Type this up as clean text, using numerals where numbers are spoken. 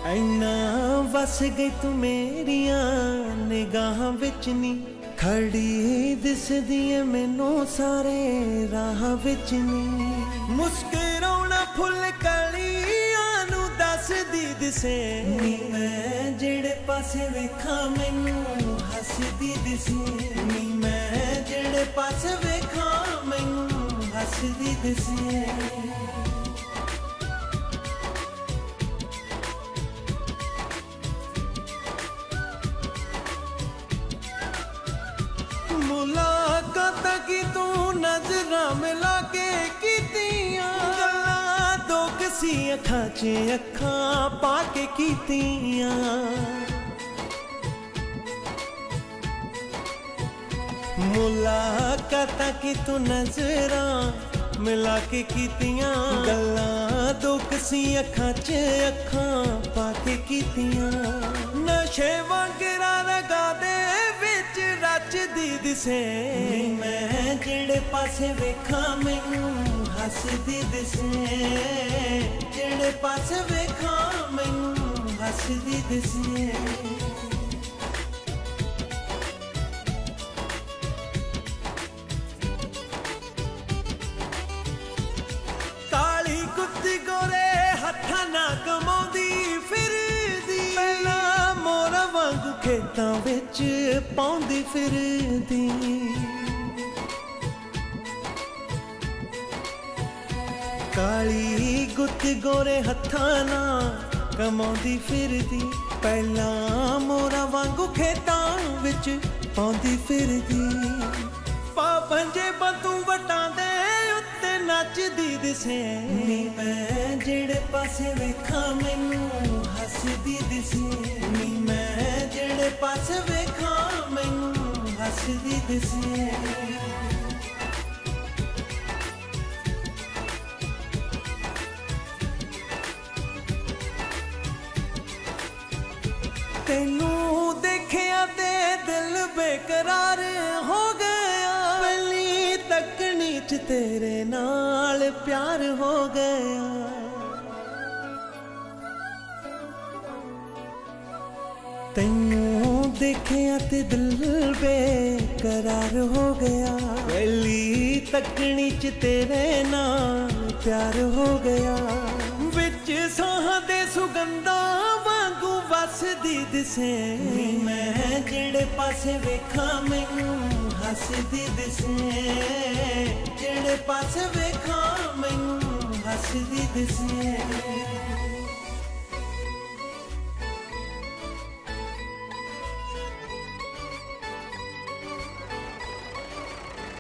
ऐना वस गई तू मेरिया निगाहां विच नी, खड़ी दिसदी ऐ मैनू सारे राह विच नी। मुस्कुराउणा फुल कलियां नू दसदी दिसे नी, मैं जेड़े पासे वेखां मैनू हसदी दिसे नी, मैं जेड़े पासे वेखां मैनू हसदी दिसे। मुलाकात की तू नजरां मिला के कीतियां, गल्लां दो किसी अखां च अखां पा के कीतियां। मुलाकात की तू नजरां मिला के कीतियां, गल्लां दो किसी अखां च अखां पा के कीतियां। नशे वांगरा रगा दे विच रचदी दिसे, मैं जेड़े पासे वेखां मैनू हसदी दिसे, जेड़े पासे वेखां मैनू हसदी दिसे। काली कुत्ती गोरे हत्थां ना कमाउंदी फिरदी, पहला मोरा वांगू खेतां विच पाउंदी फिरदी। काली गुत्ती गोरे हत्थां ना कमाउंदी फिरदी, पहला मोरा वांगू खेतां विच पाउंदी फिरदी। पापंजे बतू वटां दे उत्ते नचदी दिसे नी, मैं जेड़े पासे वेखां मैनू हसदी दिसे नी, मैं जेड़े पासे वेखां मैनू हसदी दिसे। तेनू देखिया ते दिल बेकरार हो गया, पहली तकनी च तेरे नाल प्यार हो गया। तेनू देखिया ते दिल बेकरार हो गया, पहली तकनी च तेरे नाल प्यार हो गया। विच साहां दे सुगंधा वांगू वसदी दिसे नी, मैं जेड़े पासे वेखां मैनू हसदी दिसे, जेड़े पासे वेखां मैनू हसदी दिसे।